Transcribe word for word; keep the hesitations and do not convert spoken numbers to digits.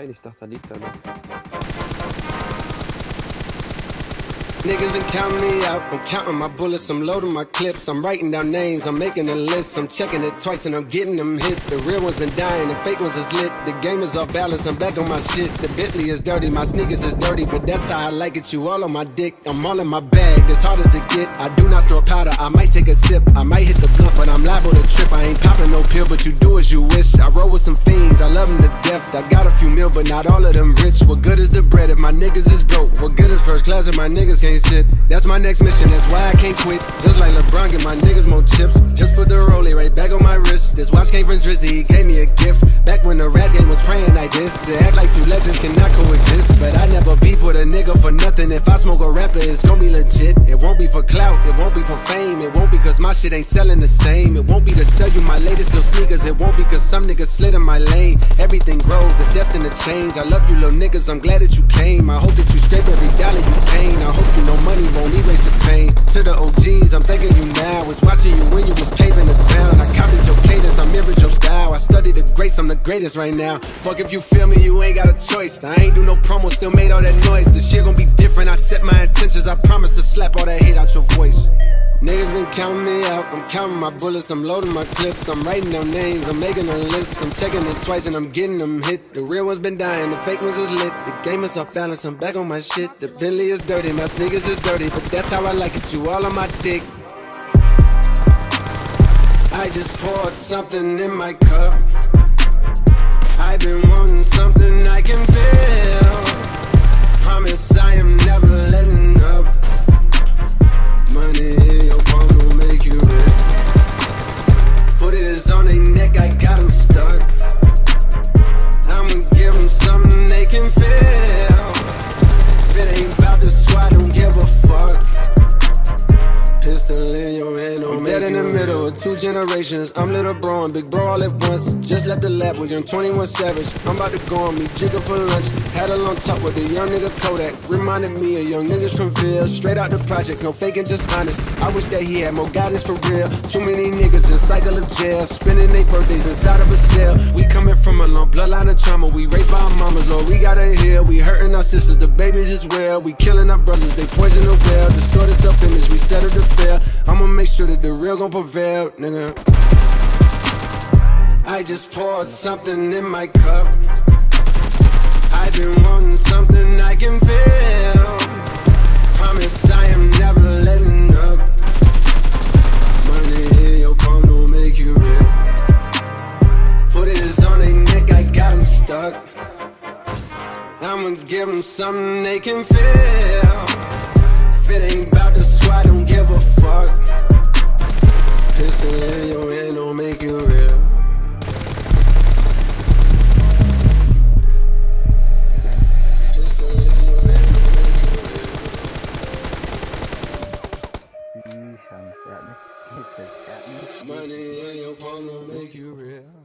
Nein, ich dachte, da liegt er noch. Niggas been counting me out, I'm counting my bullets, I'm loading my clips, I'm writing down names, I'm making a list, I'm checking it twice and I'm getting them hit. The real ones been dying, the fake ones is lit, the game is off balance, I'm back on my shit. The Bentley is dirty, my sneakers is dirty, but that's how I like it, you all on my dick. I'm all in my bag, as hard as it get, I do not snort powder, I might take a sip, I might hit the blunt, but I'm liable to trip. I ain't popping no pill, but you do as you wish. I roll with some fiends, I love them to death, I got a few mil, but not all of them rich. What good is the bread if my niggas is broke? What good is first class if my niggas can't sit? That's my next mission, that's why I can't quit. Just like LeBron, get my niggas more chips. Just put the rollie right back on my wrist. This watch came from Drizzy, he gave me a gift. Back when the rap game was praying like this. They act like two legends cannot coexist. But I never beef with a nigga for nothing. If I smoke a rapper, it's gon' be legit. It won't be for clout, it won't be for fame. It won't be cause my shit ain't selling the same. It won't be to sell you my latest little sneakers. It won't be cause some niggas slid in my lane. Everything grows, it's destined to change. I love you little niggas, I'm glad that you came. I hope that you scrape every dollar you gain. I hope you know money won't erase the pain. To the O Gs, I'm thanking you now. Was watching you when you was paving the town. I copied your cadence, I mirrored your style. I studied the greats, I'm the greatest right now. Fuck if you feel me, you ain't got a choice. I ain't do no promo, still made all that noise. The shit gon' be different, I set my intentions. I promise to slap all that hate out your voice. Niggas been counting me out, I'm counting my bullets, I'm loading my clips, I'm writing down names, I'm making a list, I'm checking it twice and I'm getting them hit. The real ones been dying, the fake ones is lit, the game is off balance, I'm back on my shit. The Bentley is dirty, my sneakers is dirty, but that's how I like it, you all on my dick. I just poured something in my cup, I've been wanting something I can feel. Promise I am never letting up. Money in your palm will make you rich. Foot is on their neck, I got them stuck. I'ma give them something they can feel. If it ain't about the squad, don't give a fuck. Pistol in your hand, don't make in the middle of two generations. I'm little bro and big bro all at once. Just left the lab with young twenty-one Savage. I'm about to go on me jigger for lunch. Had a long talk with a young nigga Kodak. Reminded me of young niggas from Ville. Straight out the project, no faking, just honest. I wish that he had more guidance for real. Too many niggas in cycle of jail, spending their birthdays inside of a cell. We coming from a long bloodline of trauma. We raised by our mamas, Lord, we gotta heal. We hurting our sisters, the babies as well. We killing our brothers, they poison the well. Distorted self-image, we settle to fail. I'ma make sure that the real gon' prevail, nigga. I just poured something in my cup, I've been wanting something I can feel. Promise I am never letting up. Money in your palm don't make you real. Foot is on their neck, I got them stuck. I'ma give them something they can feel. If it ain't about the squad, don't give a fuck. Pistol in your hand don't make you real. Pistol in your hand don't make you real. Money in your palm don't make you real.